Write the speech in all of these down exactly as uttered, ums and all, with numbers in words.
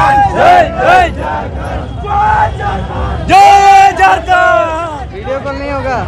जय Jharkhand. Video call नहीं होगा।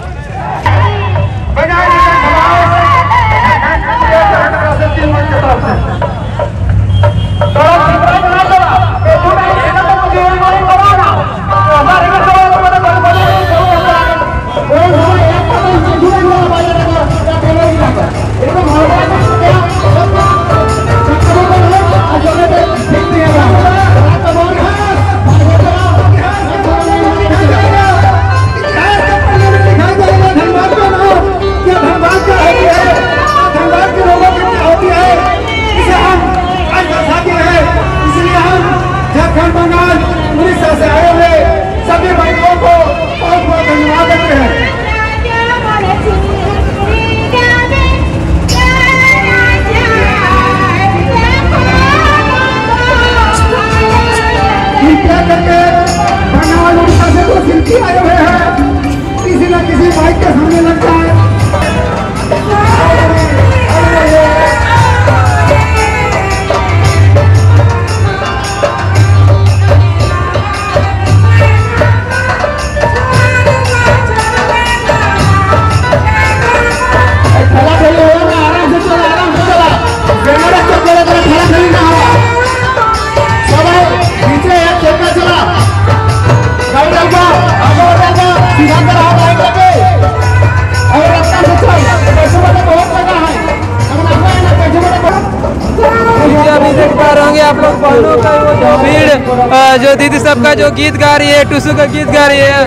आप लोग बहनों का वो जो भीड़ जो दीदी सबका जो गीत गा रही है, टुसू का गीत गा रही है।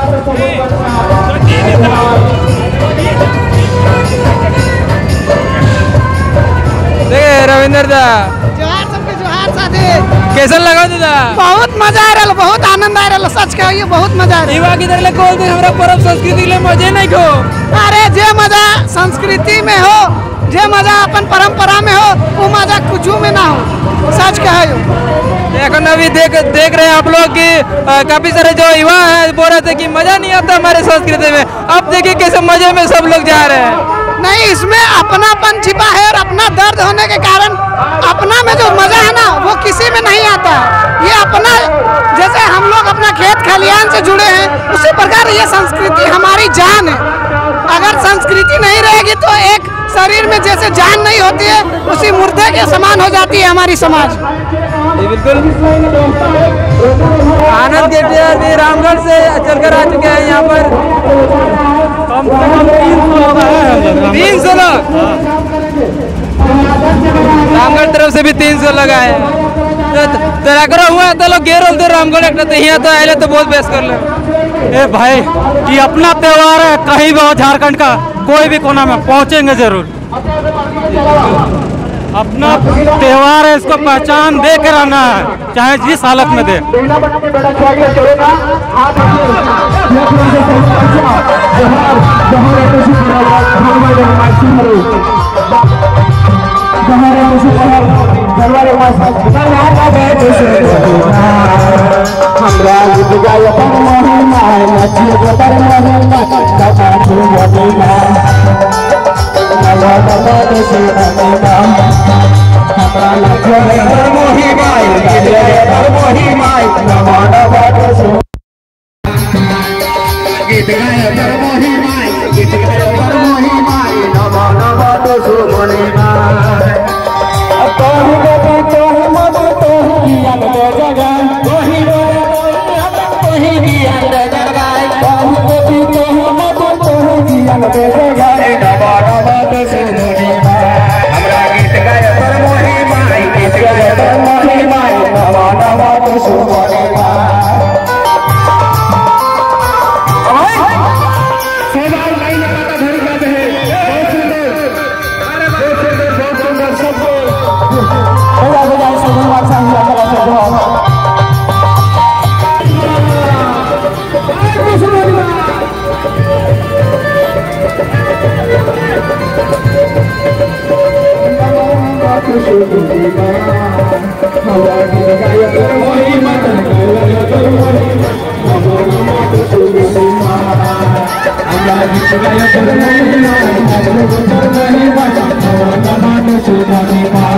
देखिए रविंदर दा जोहार सबके जोहार साथी। कैसा लगा दादा? बहुत मजा आ रहा, बहुत आनंद आ रहा, सच कहिए बहुत मजा आ रहा। युवा की तरह कोई दिन हमारा पर्व संस्कृति ले मजे नहीं को। अरे जे मजा संस्कृति में हो, जे मजा अपन परंपरा में हो, वो मजा कुछ में ना हो, सच कहो। देखो अभी देख देख रहे हैं आप लोग कि काफी सारे जो युवा हैं बोल रहे थे कि मजा नहीं आता हमारे संस्कृति में। अब देखिए कैसे मजे में सब लोग जा रहे हैं। नहीं, इसमें अपनापन छिपा है और अपना दर्द होने के कारण अपना में जो मजा है ना वो किसी में नहीं आता। ये अपना, जैसे हम लोग अपना खेत खलियान से जुड़े हैं, उसी प्रकार ये संस्कृति हमारी जान है। अगर संस्कृति नहीं रहेगी तो एक शरीर में जैसे जान नहीं होती है, उसी मुर्दे के समान हो जाती है हमारी समाज। बिल्कुल। आनंद गेटियर भी रामगढ़ से चलकर आ चुके हैं यहाँ पर। कम से कम तीन सौ लोग रामगढ़ तरफ से भी तीन सौ लगा है। तो हुआ तो लोग गेर होते रामगढ़ एक तो यहाँ तो आए तो बहुत बेस कर ले। ए भाई कि अपना त्योहार है, कहीं भी हो झारखंड का कोई भी कोना में पहुंचेंगे जरूर। अपना त्योहार है, इसको पहचान दे के रहना है, चाहे जिस हालत में दे। I'm